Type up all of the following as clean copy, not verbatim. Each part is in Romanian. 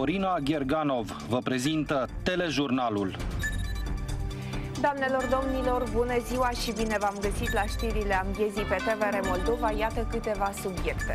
Dorina Gherganov vă prezintă telejurnalul. Doamnelor, domnilor, bună ziua și bine v-am găsit la știrile amiezii pe TVR Moldova. Iată câteva subiecte.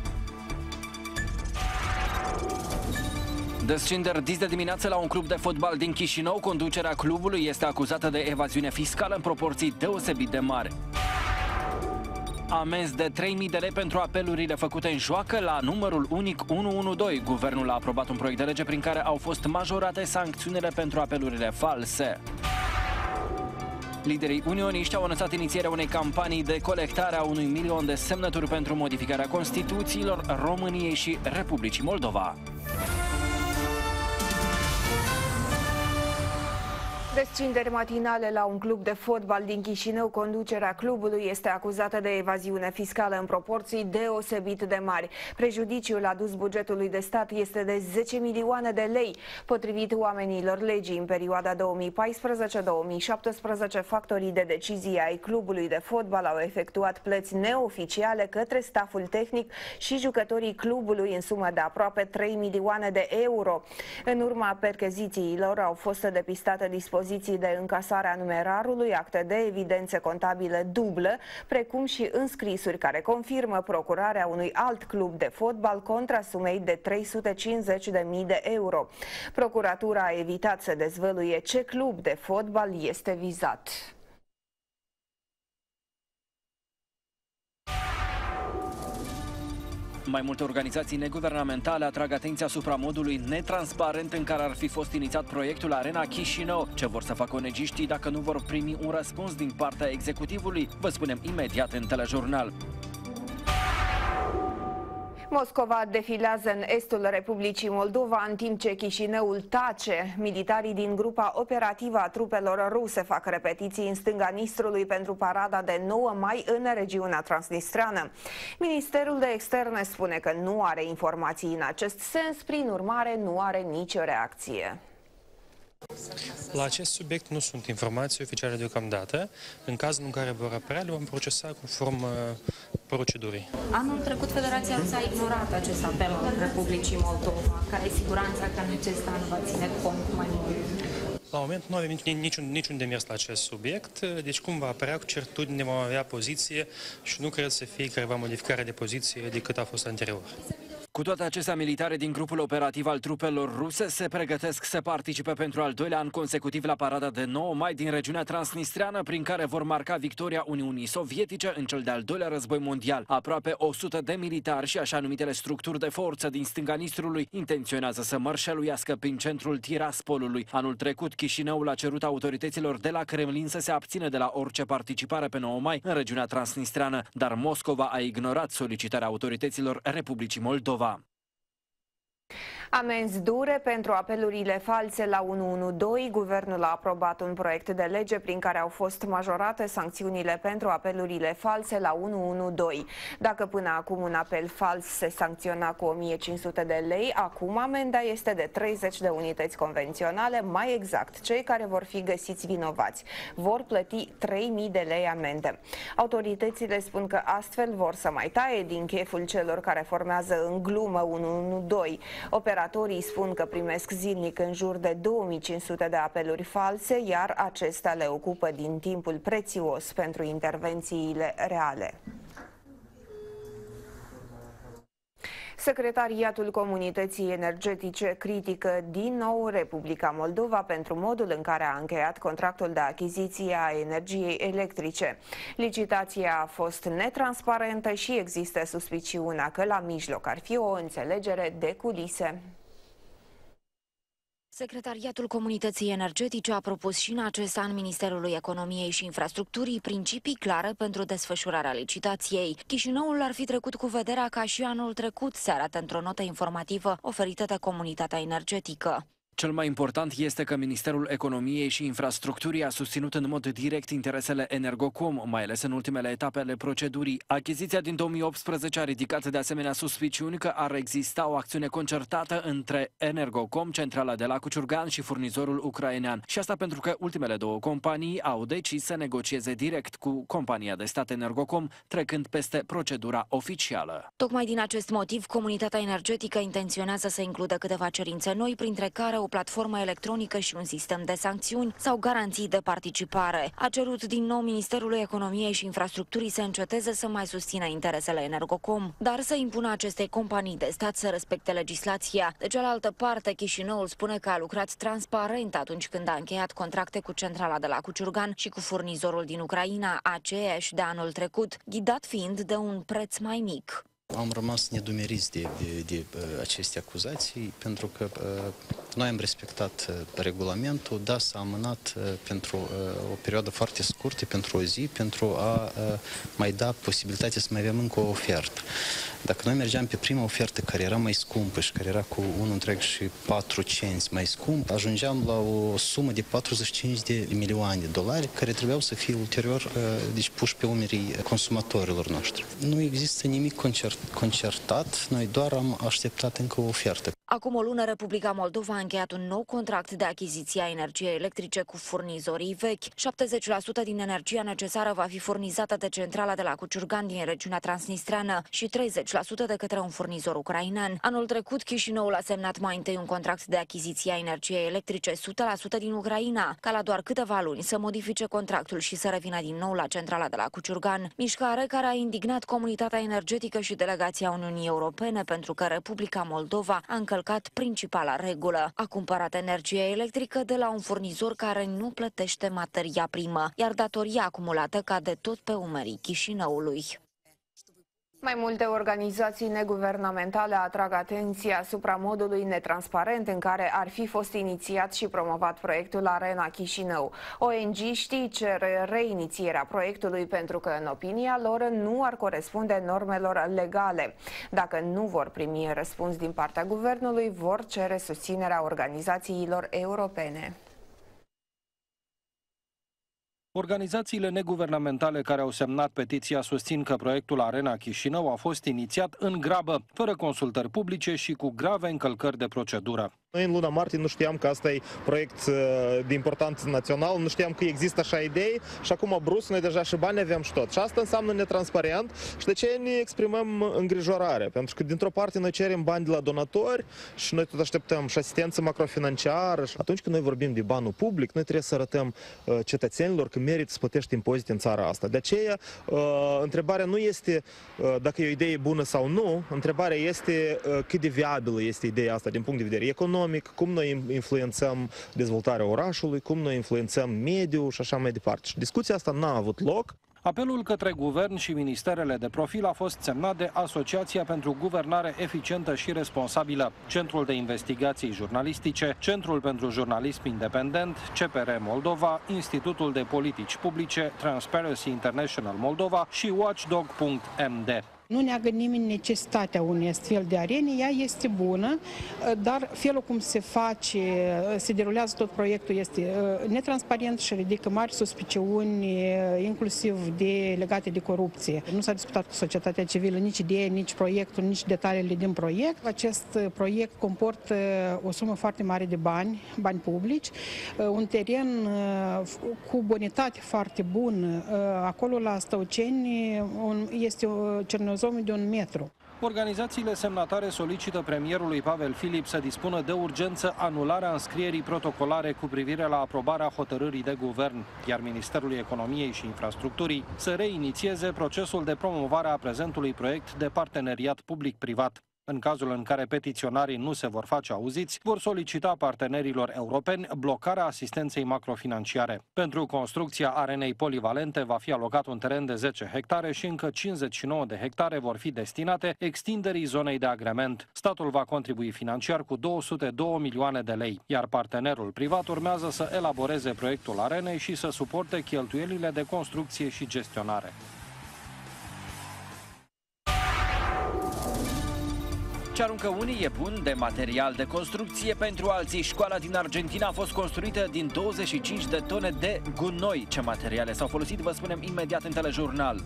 Descinderi dis de dimineață la un club de fotbal din Chișinău. Conducerea clubului este acuzată de evaziune fiscală în proporții deosebit de mari. Amenzi de 3.000 de lei pentru apelurile făcute în joacă la numărul unic 112. Guvernul a aprobat un proiect de lege prin care au fost majorate sancțiunile pentru apelurile false. Liderii unioniști au anunțat inițierea unei campanii de colectare a 1.000.000 de semnături pentru modificarea Constituțiilor României și Republicii Moldova. Descinderi matinale la un club de fotbal din Chișinău. Conducerea clubului este acuzată de evaziune fiscală în proporții deosebit de mari. Prejudiciul adus bugetului de stat este de 10 milioane de lei. Potrivit oamenilor legii, în perioada 2014-2017, factorii de decizie ai clubului de fotbal au efectuat plăți neoficiale către staful tehnic și jucătorii clubului în sumă de aproape 3 milioane de euro. În urma perchezițiilor au fost depistate dispoziții de încasare a numerarului, acte de evidențe contabile dublă, precum și înscrisuri care confirmă procurarea unui alt club de fotbal contra sumei de 350.000 de euro. Procuratura a evitat să dezvăluie ce club de fotbal este vizat. Mai multe organizații neguvernamentale atrag atenția asupra modului netransparent în care ar fi fost inițiat proiectul Arena Chișinău. Ce vor să facă onegiștii dacă nu vor primi un răspuns din partea executivului? Vă spunem imediat în telejurnal. Moscova defilează în estul Republicii Moldova, în timp ce Chișinăul tace. Militarii din grupa operativă a trupelor ruse fac repetiții în stânga Nistrului pentru parada de 9 mai în regiunea transnistreană. Ministerul de Externe spune că nu are informații în acest sens, prin urmare nu are nicio reacție. La acest subiect nu sunt informații oficiale deocamdată. În cazul în care vor apărea, le vom procesa conform procedurii. Anul trecut Federația Rusă a ignorat acest apel al Republicii Moldova. Care e siguranța că în acest an va ține cont mai mult? La moment nu avem niciun demers la acest subiect, deci cum va apărea, cu certitudine vom avea poziție și nu cred să fie careva modificare de poziție decât a fost anterior. Cu toate acestea, militare din grupul operativ al trupelor ruse se pregătesc să participe pentru al doilea an consecutiv la parada de 9 mai din regiunea transnistreană, prin care vor marca victoria Uniunii Sovietice în cel de-al doilea război mondial. Aproape 100 de militari și așa numitele structuri de forță din stânga Nistrului intenționează să mărșăluiască prin centrul Tiraspolului. Anul trecut, Chișinăul a cerut autorităților de la Kremlin să se abțină de la orice participare pe 9 mai în regiunea transnistreană, dar Moscova a ignorat solicitarea autorităților Republicii Moldova. Amenzi dure pentru apelurile false la 112. Guvernul a aprobat un proiect de lege prin care au fost majorate sancțiunile pentru apelurile false la 112. Dacă până acum un apel fals se sancționa cu 1.500 de lei, acum amenda este de 30 de unități convenționale, mai exact, cei care vor fi găsiți vinovați vor plăti 3.000 de lei amendă. Autoritățile spun că astfel vor să mai taie din cheful celor care formează în glumă 112. Operatorii spun că primesc zilnic în jur de 2500 de apeluri false, iar acestea le ocupă din timpul prețios pentru intervențiile reale. Secretariatul Comunității Energetice critică din nou Republica Moldova pentru modul în care a încheiat contractul de achiziție a energiei electrice. Licitația a fost netransparentă și există suspiciunea că la mijloc ar fi o înțelegere de culise. Secretariatul Comunității Energetice a propus și în acest an Ministerului Economiei și Infrastructurii principii clare pentru desfășurarea licitației. Chișinăul ar fi trecut cu vederea ca și anul trecut, se arată într-o notă informativă oferită de Comunitatea Energetică. Cel mai important este că Ministerul Economiei și Infrastructurii a susținut în mod direct interesele Energocom, mai ales în ultimele etape ale procedurii. Achiziția din 2018 a ridicat de asemenea suspiciuni că ar exista o acțiune concertată între Energocom, centrala de la Cuciurgan, și furnizorul ucrainean. Și asta pentru că ultimele două companii au decis să negocieze direct cu compania de stat Energocom, trecând peste procedura oficială. Tocmai din acest motiv, comunitatea energetică intenționează să includă câteva cerințe noi, printre care o platformă electronică și un sistem de sancțiuni sau garanții de participare. A cerut din nou Ministerului Economiei și Infrastructurii să înceteze să mai susțină interesele Energocom, dar să impună acestei companii de stat să respecte legislația. De cealaltă parte, Chișinăul spune că a lucrat transparent atunci când a încheiat contracte cu centrala de la Cuciurgan și cu furnizorul din Ucraina, aceiași de anul trecut, ghidat fiind de un preț mai mic. Am rămas nedumeriți de aceste acuzații, pentru că noi am respectat regulamentul, da, s-a amânat pentru o perioadă foarte scurtă, pentru o zi, pentru a mai da posibilitatea să mai avem încă o ofertă. Dacă noi mergeam pe prima ofertă, care era mai scumpă și care era cu 1,4 cenți mai scump, ajungeam la o sumă de 45 de milioane de dolari, care trebuiau să fie ulterior puși pe umerii consumatorilor noștri. Nu există nimic concertat, noi doar am așteptat încă o ofertă. Acum o lună, Republica Moldova a încheiat un nou contract de achiziție a energiei electrice cu furnizorii vechi. 70% din energia necesară va fi furnizată de centrala de la Cuciurgan din regiunea transnistreană și 30% de către un furnizor ucrainean. Anul trecut, Chișinăul a semnat mai întâi un contract de achiziție a energiei electrice 100% din Ucraina, ca la doar câteva luni să modifice contractul și să revină din nou la centrala de la Cuciurgan. Mișcare care a indignat comunitatea energetică și delegația Uniunii Europene, pentru că Republica Moldova a încălcat principala regulă. A cumpărat energie electrică de la un furnizor care nu plătește materia primă, iar datoria acumulată cade tot pe umerii Chișinăului. Mai multe organizații neguvernamentale atrag atenția asupra modului netransparent în care ar fi fost inițiat și promovat proiectul Arena Chișinău. ONG-știi cer reinițierea proiectului pentru că, în opinia lor, nu ar corespunde normelor legale. Dacă nu vor primi răspuns din partea guvernului, vor cere susținerea organizațiilor europene. Organizațiile neguvernamentale care au semnat petiția susțin că proiectul Arena Chișinău a fost inițiat în grabă, fără consultări publice și cu grave încălcări de procedură. Noi în luna martie nu știam că asta e proiect de importanță național, nu știam că există așa idei și acum brusc noi deja și bani aveam și tot. Și asta înseamnă netransparent și de ce ne exprimăm îngrijorare? Pentru că dintr-o parte noi cerem bani de la donatori și noi tot așteptăm și asistență macrofinanciară. Și atunci când noi vorbim de banul public, noi trebuie să arătăm cetățenilor că merită să plătești impozite în țara asta. De aceea, întrebarea nu este dacă e o idee bună sau nu, întrebarea este cât de viabilă este ideea asta din punct de vedere economic, cum noi influențăm dezvoltarea orașului, cum noi influențăm mediul și așa mai departe. Și discuția asta n-a avut loc. Apelul către guvern și ministerele de profil a fost semnat de Asociația pentru Guvernare Eficientă și Responsabilă, Centrul de Investigații Jurnalistice, Centrul pentru Jurnalism Independent, CPR Moldova, Institutul de Politici Publice, Transparency International Moldova și Watchdog.md. Nu neagă nimeni necesitatea unei astfel de arene, ea este bună, dar felul cum se face, se derulează tot proiectul este netransparent și ridică mari suspiciuni, inclusiv legate de corupție. Nu s-a discutat cu societatea civilă nici ideea, nici proiectul, nici detaliile din proiect. Acest proiect comportă o sumă foarte mare de bani publici, un teren cu bonitate foarte bună. Acolo la Stăuceni este o cernozomă de 1 metru. Organizațiile semnatare solicită premierului Pavel Filip să dispună de urgență anularea înscrierii protocolare cu privire la aprobarea hotărârii de guvern, iar Ministerul Economiei și Infrastructurii să reinițieze procesul de promovare a prezentului proiect de parteneriat public-privat. În cazul în care petiționarii nu se vor face auziți, vor solicita partenerilor europeni blocarea asistenței macrofinanciare. Pentru construcția arenei polivalente va fi alocat un teren de 10 hectare și încă 59 de hectare vor fi destinate extinderii zonei de agrement. Statul va contribui financiar cu 202 milioane de lei, iar partenerul privat urmează să elaboreze proiectul arenei și să suporte cheltuielile de construcție și gestionare. Ce aruncă unii e bun de material de construcție, pentru alții școala din Argentina a fost construită din 25 de tone de gunoi. Ce materiale s-au folosit, vă spunem imediat în telejurnal.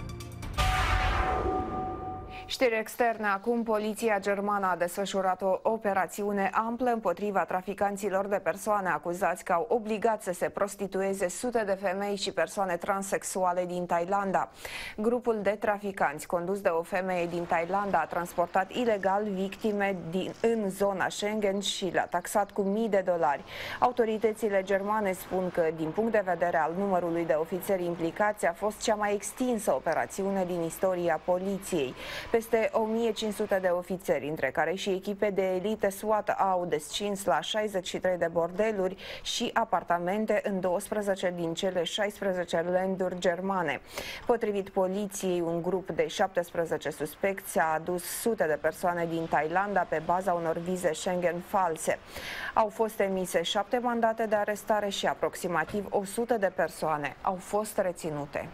Știri externe. Acum, poliția germană a desfășurat o operațiune amplă împotriva traficanților de persoane acuzați că au obligat să se prostitueze sute de femei și persoane transexuale din Thailanda. Grupul de traficanți condus de o femeie din Thailanda a transportat ilegal victime în zona Schengen și le-a taxat cu mii de dolari. Autoritățile germane spun că, din punct de vedere al numărului de ofițeri implicați, a fost cea mai extinsă operațiune din istoria poliției. Peste 1500 de ofițeri, între care și echipe de elită SWAT, au descins la 63 de bordeluri și apartamente în 12 din cele 16 landuri germane. Potrivit poliției, un grup de 17 suspecți a adus sute de persoane din Thailanda pe baza unor vize Schengen false. Au fost emise 7 mandate de arestare și aproximativ 100 de persoane au fost reținute.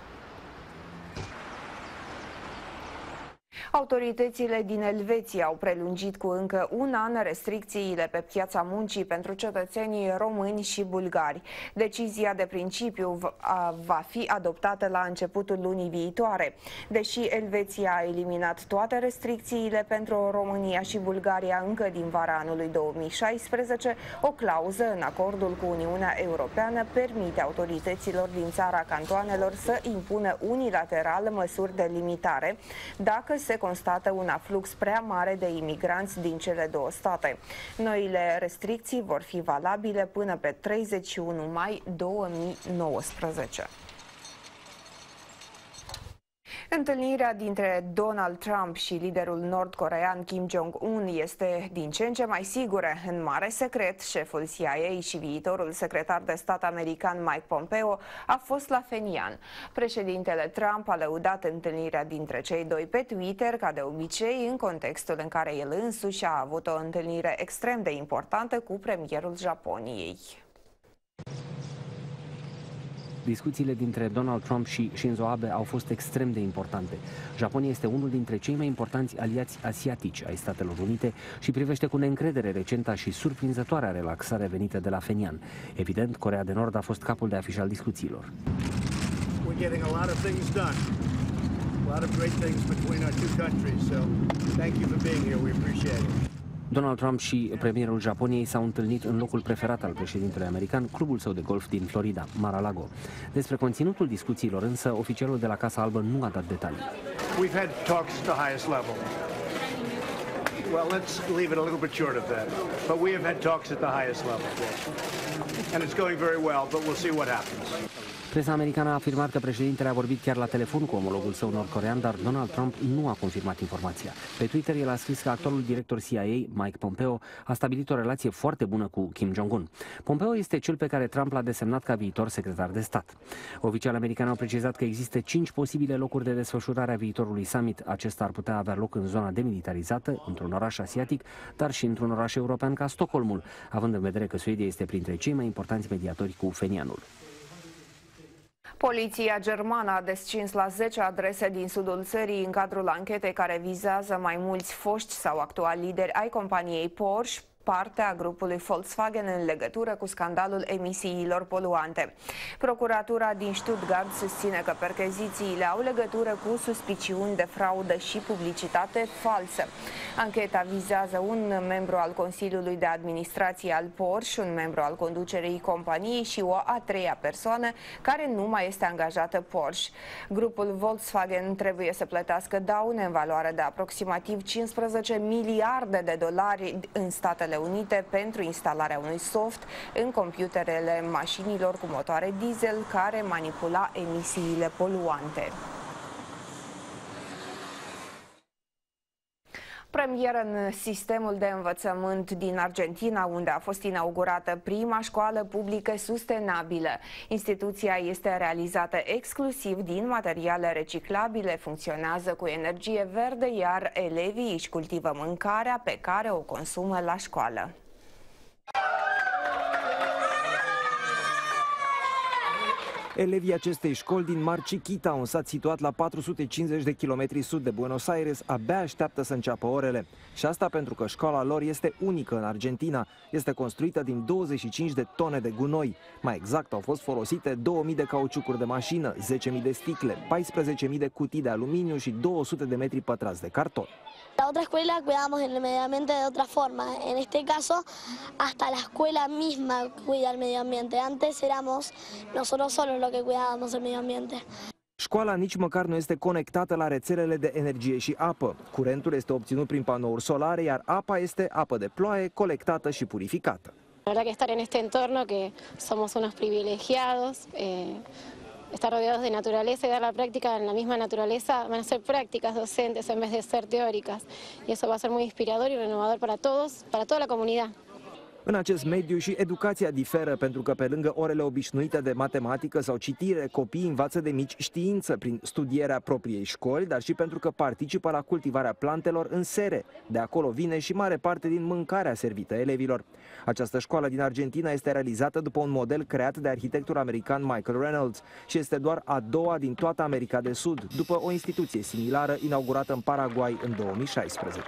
Autoritățile din Elveția au prelungit cu încă un an restricțiile pe piața muncii pentru cetățenii români și bulgari. Decizia de principiu va fi adoptată la începutul lunii viitoare. Deși Elveția a eliminat toate restricțiile pentru România și Bulgaria încă din vara anului 2016, o clauză în acordul cu Uniunea Europeană permite autorităților din țara cantoanelor să impună unilateral măsuri de limitare dacă se constată un aflux prea mare de imigranți din cele două state. Noile restricții vor fi valabile până pe 31 mai 2019. Întâlnirea dintre Donald Trump și liderul nord-coreean Kim Jong-un este din ce în ce mai sigură. În mare secret, șeful CIA și viitorul secretar de stat american Mike Pompeo a fost la Phenian. Președintele Trump a lăudat întâlnirea dintre cei doi pe Twitter, ca de obicei, în contextul în care el însuși a avut o întâlnire extrem de importantă cu premierul Japoniei. Discuțiile dintre Donald Trump și Shinzo Abe au fost extrem de importante. Japonia este unul dintre cei mai importanți aliați asiatici ai Statelor Unite și privește cu neîncredere recenta și surprinzătoarea relaxare venită de la Phenian. Evident, Coreea de Nord a fost capul de afiș al discuțiilor. We're getting a lot of things done. A lot of great things between our two countries. So, thank you for being here. We appreciate it. Donald Trump și premierul Japoniei s-au întâlnit în locul preferat al președintelui american, clubul său de golf din Florida, Mar-a-Lago. Despre conținutul discuțiilor însă, oficialul de la Casa Albă nu a dat detalii. We've had talks at the highest level. Well, let's leave it a little bit short of that. But we have had talks at the highest level. And it's going very well, but we'll see what happens. Presa americană a afirmat că președintele a vorbit chiar la telefon cu omologul său nord-corean, dar Donald Trump nu a confirmat informația. Pe Twitter, el a scris că actualul director CIA, Mike Pompeo, a stabilit o relație foarte bună cu Kim Jong-un. Pompeo este cel pe care Trump l-a desemnat ca viitor secretar de stat. Oficialii americani au precizat că există 5 posibile locuri de desfășurare a viitorului summit. Acesta ar putea avea loc în zona demilitarizată, într-un oraș asiatic, dar și într-un oraș european ca Stockholmul, având în vedere că Suedia este printre cei mai importanți mediatori cu Phenianul. Poliția germană a descins la 10 adrese din sudul țării în cadrul anchetei care vizează mai mulți foști sau actuali lideri ai companiei Porsche, parte a grupului Volkswagen în legătură cu scandalul emisiilor poluante. Procuratura din Stuttgart susține că perchezițiile au legătură cu suspiciuni de fraudă și publicitate falsă. Ancheta vizează un membru al Consiliului de Administrație al Porsche, un membru al conducerii companiei și o a treia persoană care nu mai este angajată Porsche. Grupul Volkswagen trebuie să plătească daune în valoare de aproximativ 15 miliarde de dolari în Statele Unite pentru instalarea unui soft în computerele mașinilor cu motoare diesel care manipula emisiile poluante. Premieră în sistemul de învățământ din Argentina, unde a fost inaugurată prima școală publică sustenabilă. Instituția este realizată exclusiv din materiale reciclabile, funcționează cu energie verde, iar elevii își cultivă mâncarea pe care o consumă la școală. Elevii acestei școli din Mar Chiquita, un sat situat la 450 de kilometri sud de Buenos Aires, abia așteaptă să înceapă orele. Și asta pentru că școala lor este unică în Argentina. Este construită din 25 de tone de gunoi. Mai exact, au fost folosite 2000 de cauciucuri de mașină, 10.000 de sticle, 14.000 de cutii de aluminiu și 200 de metri pătrați de carton. La otra escuela cuidamos el medio ambiente de otra forma. En este caso, hasta la escuela misma cuida el medio ambiente. Antes éramos nosotros solos los que cuidábamos el medio ambiente. Școala nici măcar nu este conectată la rețelele de energie și apă. Curentul este obținut prin panouri solare, iar apa este apă de ploaie, colectată și purificată. La verdad que estar en este entorno, que somos unos privilegiados, estar rodeados de naturaleza y dar la práctica en la misma naturaleza, van a ser prácticas docentes en vez de ser teóricas. Y eso va a ser muy inspirador y renovador para todos, para toda la comunidad. În acest mediu și educația diferă, pentru că pe lângă orele obișnuite de matematică sau citire, copiii învață de mici știință prin studierea propriei școli, dar și pentru că participă la cultivarea plantelor în sere. De acolo vine și mare parte din mâncarea servită elevilor. Această școală din Argentina este realizată după un model creat de arhitectul american Michael Reynolds și este doar a doua din toată America de Sud, după o instituție similară inaugurată în Paraguay în 2016.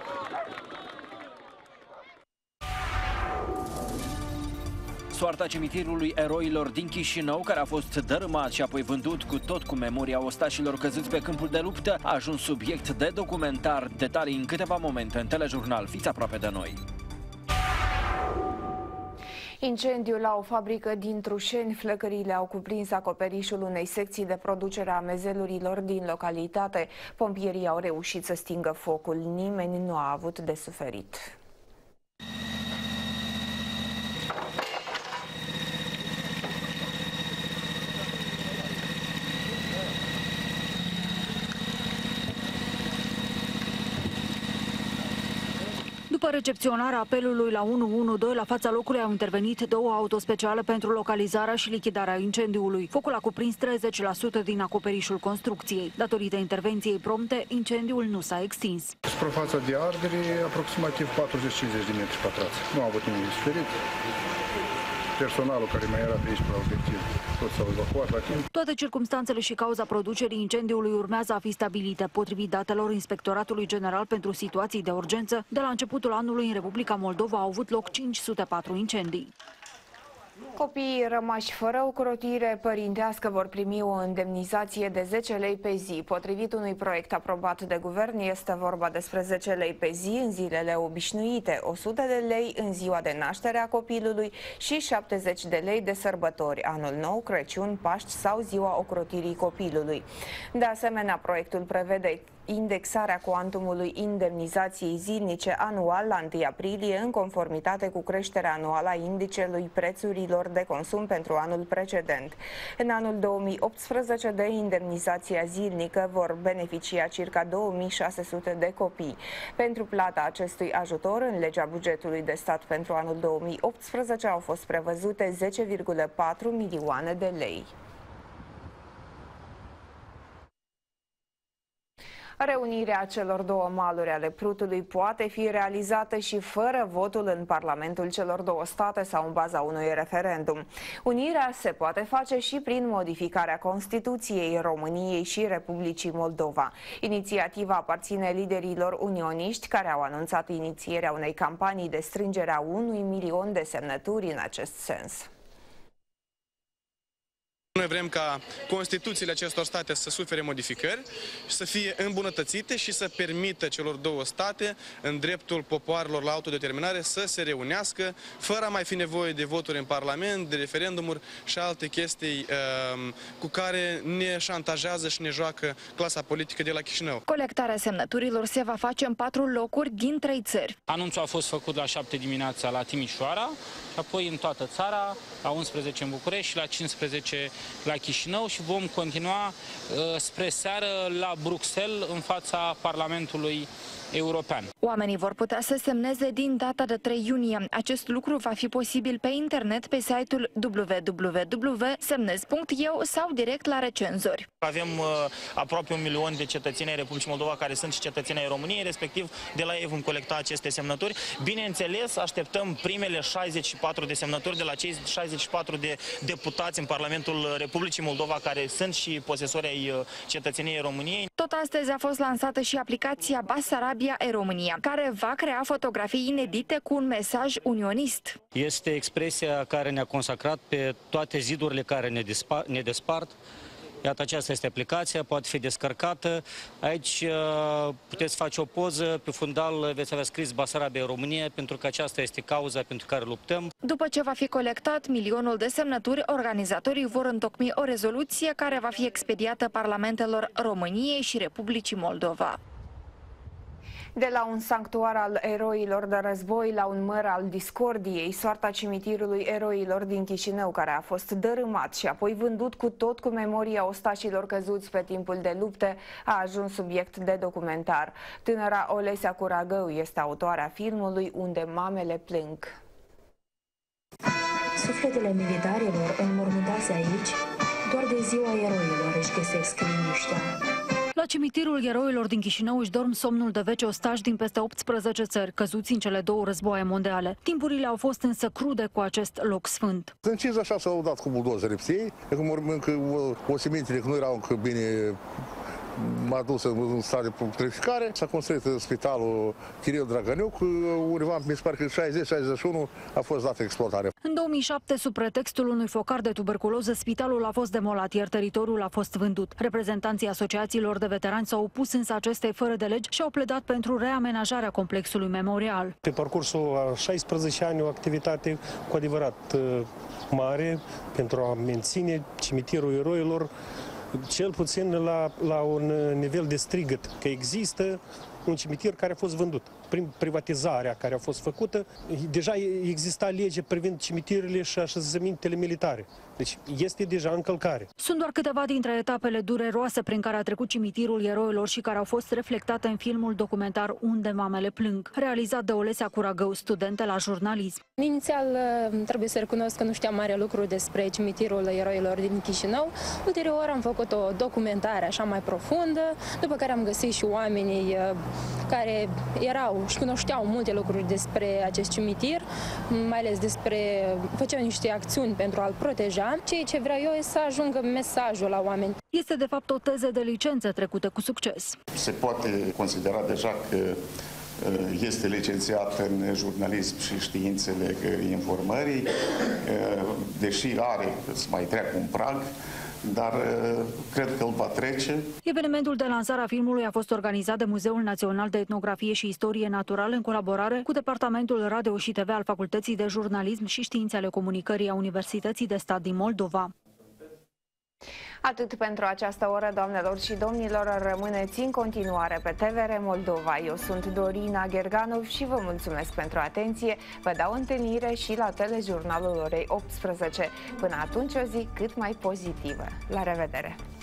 Soarta cimitirului eroilor din Chișinău, care a fost dărâmat și apoi vândut cu memoria ostașilor căzuți pe câmpul de luptă, a ajuns subiect de documentar. Detalii în câteva momente în telejurnal. Fiți aproape de noi! Incendiul la o fabrică din Trușeni, flăcările au cuprins acoperișul unei secții de producere a mezelurilor din localitate. Pompierii au reușit să stingă focul, nimeni nu a avut de suferit. După recepționarea apelului la 112, la fața locului au intervenit 2 autospeciale pentru localizarea și lichidarea incendiului. Focul a cuprins 30% din acoperișul construcției. Datorită intervenției prompte, incendiul nu s-a extins. Suprafața de ardere aproximativ 40-50 de metri pătrați. Nu a avut nimic de suferit. Personalul care mai era pe aici, la obiectiv, tot s-au evacuat la timp. Toate circumstanțele și cauza producerii incendiului urmează a fi stabilite. Potrivit datelor Inspectoratului General pentru Situații de Urgență, de la începutul anului în Republica Moldova au avut loc 504 incendii. Copiii rămași fără ocrotire părintească vor primi o indemnizație de 10 lei pe zi. Potrivit unui proiect aprobat de guvern, este vorba despre 10 lei pe zi în zilele obișnuite, 100 de lei în ziua de naștere a copilului și 70 de lei de sărbători, Anul Nou, Crăciun, Paști sau ziua ocrotirii copilului. De asemenea, proiectul prevede indexarea cuantumului indemnizației zilnice anual la 1 aprilie în conformitate cu creșterea anuală a indicelui prețurilor de consum pentru anul precedent. În anul 2018 de indemnizația zilnică vor beneficia circa 2600 de copii. Pentru plata acestui ajutor, în legea bugetului de stat pentru anul 2018 au fost prevăzute 10,4 milioane de lei. Reunirea celor 2 maluri ale Prutului poate fi realizată și fără votul în Parlamentul celor 2 state sau în baza unui referendum. Unirea se poate face și prin modificarea Constituției României și Republicii Moldova. Inițiativa aparține liderilor unioniști care au anunțat inițierea unei campanii de strângere a 1 milion de semnături în acest sens. Noi vrem ca Constituțiile acestor state să sufere modificări, să fie îmbunătățite și să permită celor 2 state, în dreptul popoarelor la autodeterminare, să se reunească, fără a mai fi nevoie de voturi în Parlament, de referendumuri și alte chestii cu care ne șantajează și ne joacă clasa politică de la Chișinău. Colectarea semnăturilor se va face în 4 locuri din 3 țări. Anunțul a fost făcut la 7 dimineața la Timișoara, și apoi în toată țara, la 11 în București și la 15 la Chișinău și vom continua spre seară la Bruxelles, în fața Parlamentului european. Oamenii vor putea să semneze din data de 3 iunie. Acest lucru va fi posibil pe internet pe site-ul www.semnez.eu sau direct la recenzori. Avem aproape 1 milion de cetățeni ai Republicii Moldova care sunt și cetățeni ai României, respectiv de la ei vom colecta aceste semnături. Bineînțeles, așteptăm primele 64 de semnături de la cei 64 de deputați în Parlamentul Republicii Moldova care sunt și posesori ai cetățeniei României. Tot astăzi a fost lansată și aplicația Basarabia e-România, care va crea fotografii inedite cu un mesaj unionist. Este expresia care ne-a consacrat pe toate zidurile care ne despart. Iată, aceasta este aplicația, poate fi descărcată. Aici puteți face o poză, pe fundal veți avea scris Basarabia România, pentru că aceasta este cauza pentru care luptăm. După ce va fi colectat milionul de semnături, organizatorii vor întocmi o rezoluție care va fi expediată parlamentelor României și Republicii Moldova. De la un sanctuar al eroilor de război la un măr al discordiei, soarta cimitirului eroilor din Chișinău, care a fost dărâmat și apoi vândut cu tot cu memoria ostașilor căzuți pe timpul de lupte, a ajuns subiect de documentar. Tânăra Olesia Curagău este autoarea filmului Unde mamele plâng. Sufletele militarilor înmormântați aici, doar de ziua eroilor își găsesc liniștea. La cimitirul eroilor din Chișinău își dorm somnul de veci ostași din peste 18 țări, căzuți în cele 2 războaie mondiale. Timpurile au fost însă crude cu acest loc sfânt. Sunt 56 s-au dat cu buldozere psei, încă osemințele că nu erau încă bine m-a dus în stare de putrificare. S-a construit spitalul Chiril Dragăniuc, undeva, mi se pare că 60-61 a fost dată exploatare. În 2007, sub pretextul unui focar de tuberculoză, spitalul a fost demolat, iar teritoriul a fost vândut. Reprezentanții asociațiilor de veterani s-au opus însă acestei fără de legi și au pledat pentru reamenajarea complexului memorial. Pe parcursul a 16 ani, o activitate cu adevărat mare pentru a menține cimitirul eroilor cel puțin la un nivel de strigăt, că există un cimitir care a fost vândut. Prin privatizarea care a fost făcută, deja exista lege privind cimitirile și așezămintele militare. Deci este deja încălcare. Sunt doar câteva dintre etapele dureroase prin care a trecut cimitirul eroilor și care au fost reflectate în filmul documentar Unde mamele plâng, realizat de Olesia Curagău, studentă la jurnalism. Inițial trebuie să recunosc că nu știam mare lucru despre cimitirul eroilor din Chișinău. Ulterior am făcut o documentare așa mai profundă, după care am găsit și oamenii care erau și cunoșteau multe lucruri despre acest cimitir, mai ales făceau niște acțiuni pentru a-l proteja. Ceea ce vreau eu este să ajungă mesajul la oameni. Este de fapt o teză de licență trecută cu succes. Se poate considera deja că este licențiat în jurnalism și științele informării, deși are să mai treacă un prag, dar cred că îl va trece. Evenimentul de lansare a filmului a fost organizat de Muzeul Național de Etnografie și Istorie Naturală în colaborare cu Departamentul Radio și TV al Facultății de Jurnalism și Științe ale Comunicării a Universității de Stat din Moldova. Atât pentru această oră, doamnelor și domnilor, rămâneți în continuare pe TVR Moldova. Eu sunt Dorina Gherganov și vă mulțumesc pentru atenție. Vă dau întâlnire și la telejurnalul orei 18. Până atunci, o zi cât mai pozitivă. La revedere!